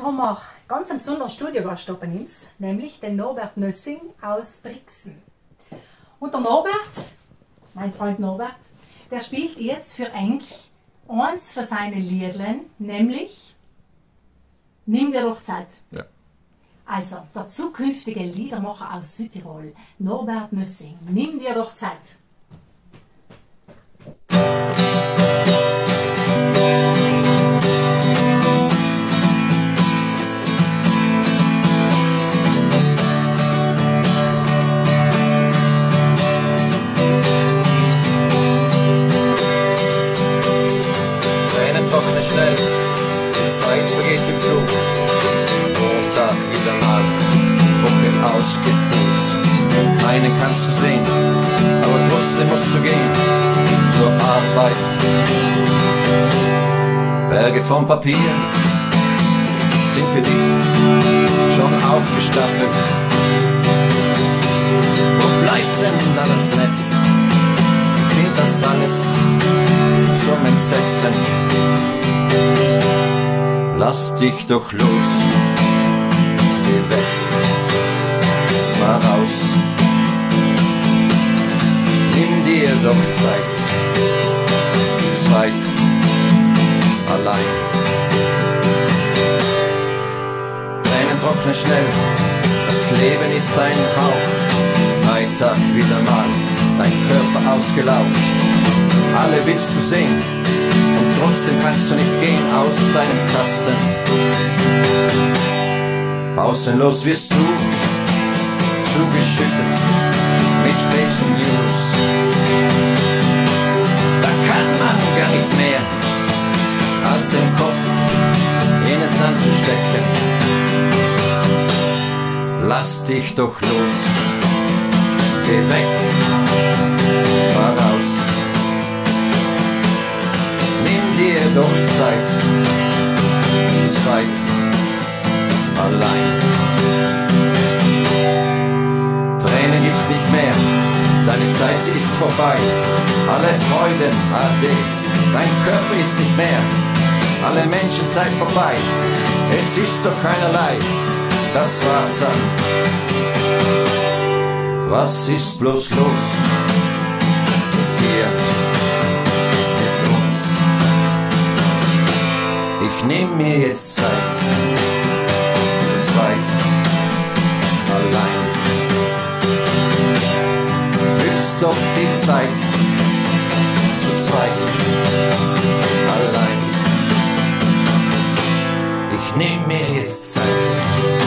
haben wir ganz einen besonderen Studiogast bei uns, nämlich den Norbert Nössing aus Brixen. Und der Norbert, mein Freund Norbert, der spielt jetzt für Enk eins für seine Liedlen, nämlich Nimm dir doch Zeit. Ja. Also, der zukünftige Liedermacher aus Südtirol, Norbert Nössing, nimm dir doch Zeit. Tränen trocknen schnell, die Zeit vergeht im Flug. Montag wieder mal, Woche ausgebucht. Keinen kannst du sehen, aber trotzdem musst du gehen zur Arbeit. Berge von Papier sind für dich schon aufgestapelt. Wo bleibt denn dann das Netz? Fehlt das alles zum Entsetzen? Lass dich doch los, geh weg, fahr raus. Nimm dir doch Zeit, Zeit, allein. Tränen trocknen schnell, das Leben ist ein Hauch. Freitag wieder mal, dein Körper ausgelaugt. Alle willst du sehen, und trotzdem kannst du nicht gehen aus deinem Kasten. Pausenlos wirst du zugeschüttet mit Fake News. Da kann man gar nicht mehr als den Kopf in den Sand zu stecken. Lass dich doch los, geh weg, fahr raus. Nimm dir doch Zeit, zu zweit, allein. Tränen gibt's nicht mehr, deine Zeit, sie ist vorbei. Alle Freuden, ade, dein Körper ist nicht mehr. Alle Menschenzeit vorbei, es ist doch keinerlei. Das war's dann. Was ist bloß los mit dir, mit uns? Ich nehm mir jetzt Zeit, zu zweit, allein. Ist doch die Zeit, zu zweit, allein. Ich nehm mir jetzt Zeit.